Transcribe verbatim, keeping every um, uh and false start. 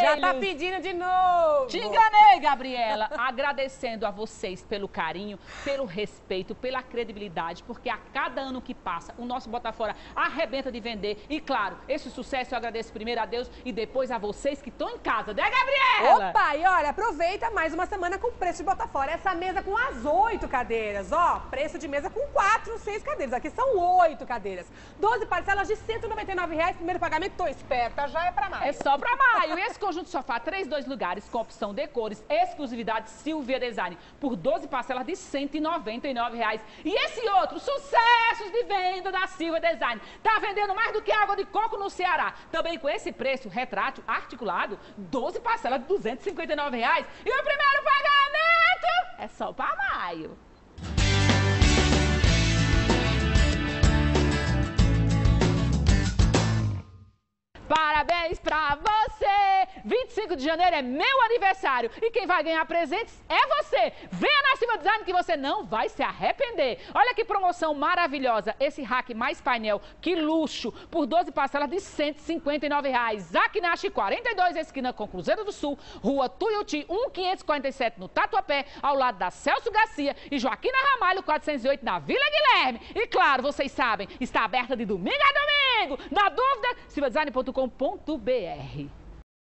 Já tá pedindo de novo. Te enganei, Gabriela. Agradecendo a vocês pelo carinho, pelo respeito, pela credibilidade, porque a cada ano que passa, o nosso Botafora arrebenta de vender. E claro, esse sucesso eu agradeço primeiro a Deus e depois a vocês que estão em casa, né, Gabriela? Opa, e olha, aproveita mais uma semana com preço de Botafora. Essa mesa com as oito cadeiras, ó, preço de mesa com quatro, seis cadeiras. Aqui são oito cadeiras. doze parcelas de cento e noventa e nove reais. Primeiro pagamento, tô esperta, já é pra maio. É só pra maio. E esse conjunto sofá, três, dois lugares, com opção de cores, exclusividade Silvia Design, por doze parcelas de cento e noventa e nove reais. E esse outro, sucessos de venda da Silvia Design, tá vendendo mais do que água de coco no Ceará. Também com esse preço, retrátil, articulado, doze parcelas de duzentos e cinquenta e nove reais. E o primeiro pagamento é só pra maio. Parabéns pra você! vinte e cinco de janeiro é meu aniversário e quem vai ganhar presentes é você! Venha na Silvia Design que você não vai se arrepender! Olha que promoção maravilhosa! Esse rack mais painel, que luxo! Por doze parcelas de cento e cinquenta e nove reais. Aqui na Ache quarenta e dois, esquina com Cruzeiro do Sul, Rua Tuiuti, um mil quinhentos e quarenta e sete, no Tatuapé, ao lado da Celso Garcia e Joaquina Ramalho, quatrocentos e oito, na Vila Guilherme. E claro, vocês sabem, está aberta de domingo a domingo! Na dúvida, silvia design ponto com ponto br.